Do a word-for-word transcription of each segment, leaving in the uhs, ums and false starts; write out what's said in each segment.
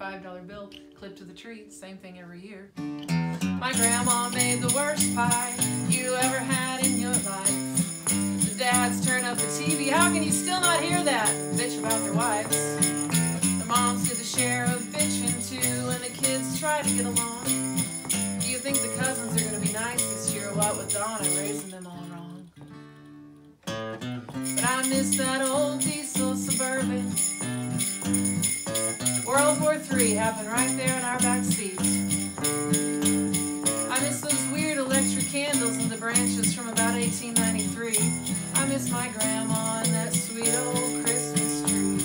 five dollar bill clipped to the tree, same thing every year. My grandma made the worst pie you ever had in your life. The dads turn up the T V, how can you still not hear that? Bitch about their wives. The moms do the share of bitching too, and the kids try to get along. Do you think the cousins are gonna be nice this year, or what with Donna raising them all wrong? But I miss that old diesel Suburban. World War Three happened right there in our back seat. I miss those weird electric candles in the branches from about eighteen ninety-three. I miss my grandma and that sweet old Christmas tree.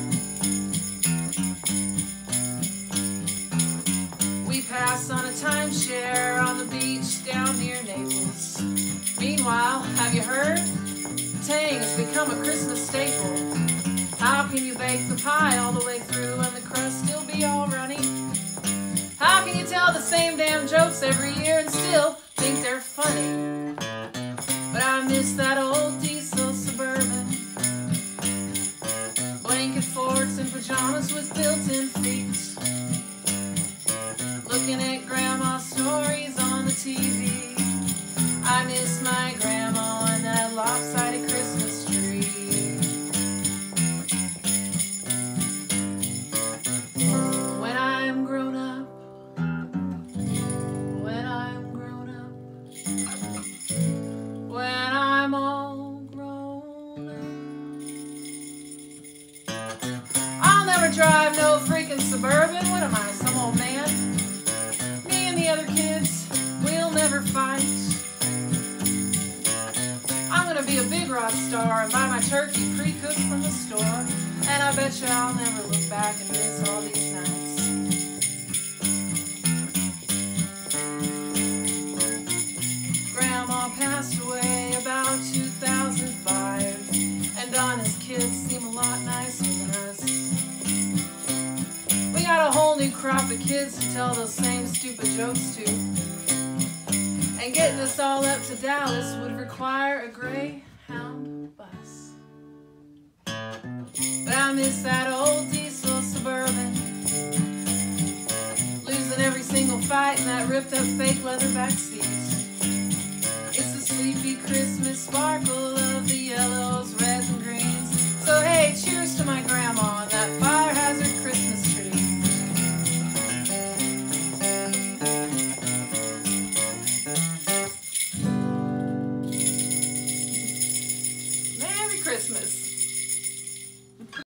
We passed on a timeshare on the beach down near Naples. Meanwhile, have you heard? Tang has become a Christmas staple. How can you bake the pie all the way through and the crust still be all runny? How can you tell the same damn jokes every year and still think they're funny? But I miss that old diesel Suburban. Blanket forts and pajamas with built-in feet. Looking at grandma's stories on the T V. I miss my grandma and that lopsided Christmas tree. When I'm grown up, when I'm grown up, when I'm all grown up, I'll never drive no freaking Suburban. What am I, some old man? Me and the other kids, we'll never fight. I'm gonna be a big rock star and buy my turkey pre-cooked from the store. And I bet you I'll never look back and miss all these nights. Grandma passed away about two thousand five, and Donna's kids seem a lot nicer than us. We got a whole new crop of kids to tell those same stupid jokes to. And getting us all up to Dallas would require a Greyhound bus. But I miss that old diesel Suburban. Losing every single fight in that ripped up fake leather back seat. It's the sleepy Christmas sparkle of the yellow